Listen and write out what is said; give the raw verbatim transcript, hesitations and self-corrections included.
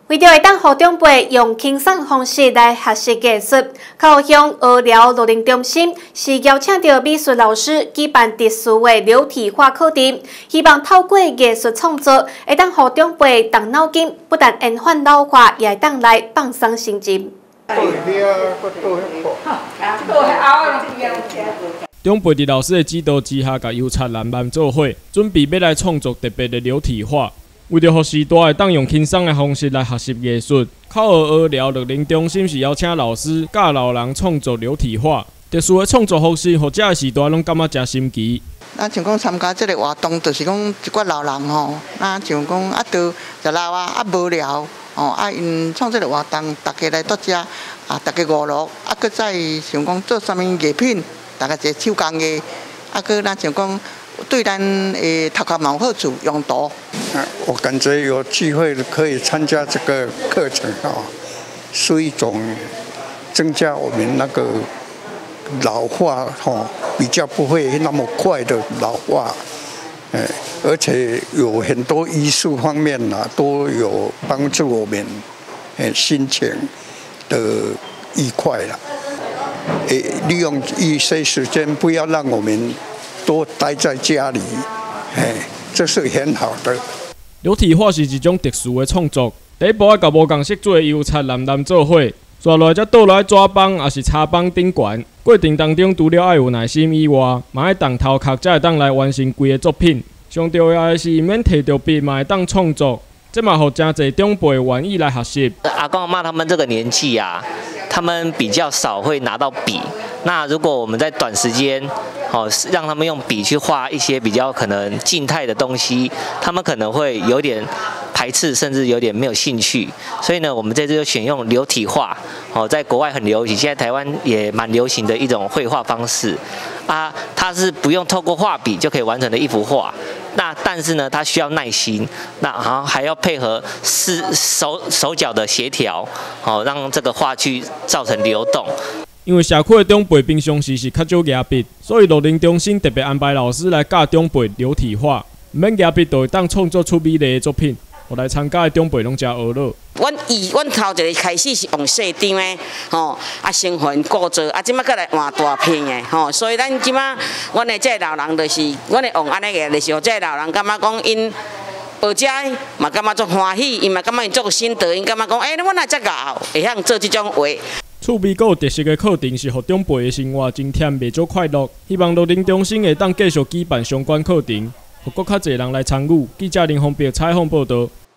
为着会当互长辈用轻松方式来学习艺术，高雄鹅寮乐龄中心是邀请到美术老师举办特殊的流体画课程，希望透过艺术创作，会当互长辈动脑筋，不但延缓老化，也会当来放松心情。 长辈伫老师的指导之下，甲油漆蓝漫做伙，准备要来创作特别的流体画。为着让时代会当用轻松的方式来学习艺术，靠鹅鹅寮乐龄中心是邀请老师教老人创作流体画。特殊的创作方式，或者的时代拢感觉真新奇。 咱像讲参加这个活动，就是讲一寡老人吼，那像讲啊，都食老啊，啊无聊哦，啊因创这个活动，大家来到遮啊，大家娱乐，啊，搁再想讲做啥物艺品，大家一个手工艺，啊，搁咱像讲对咱诶头壳嘛有好处用途。 我感觉有机会可以参加这个课程啊，是一种增加我们那个老化哈，比较不会那么快的老化，哎，而且有很多艺术方面呐、啊，都有帮助我们哎心情的愉快了。诶，利用一些时间，不要让我们多待在家里，哎，这是很好的。 流体画是一种特殊的创作，第一步要甲无共色做的油漆蓝蓝做伙，刷落来才倒落来纸板，也是擦板顶悬。过程当中，除了要有耐心以外，嘛要动头壳，才会当来完成规个作品。上重要的是，免摕着笔嘛会当创作，这嘛互真侪长辈愿意来学习。 阿公阿嬷他们这个年纪啊，他们比较少会拿到笔。那如果我们在短时间，哦，让他们用笔去画一些比较可能静态的东西，他们可能会有点排斥，甚至有点没有兴趣。所以呢，我们这次就选用流体画，哦，在国外很流行，现在台湾也蛮流行的一种绘画方式。啊，它是不用透过画笔就可以完成的一幅画。那但是呢，它需要耐心，那然后还要配合是手手脚的协调，哦，让这个画去造成流动。 因为社区的长辈平常时是较少拿笔，所以乐龄中心特别安排老师来教长辈流体画，唔免拿笔就会当创作出美丽的作品。我来参加的长辈拢真娱乐。 阮以阮头一个开始是用细张的，吼，啊成分固做，啊即摆搁来换大片的，吼，所以咱即摆阮的这老人就是，阮会用安尼个，就是这老人感觉讲因学遮嘛感觉足欢喜，因嘛感觉因足有心得，因感觉讲，哎、欸，阮也遮熬，会晓做即种画。 趣味阁有特色的课程是互长辈的生活增添袂少快乐。希望乐龄中心会当继续举办相关课程，互更较侪人来参与。记者林宏彪采访报道。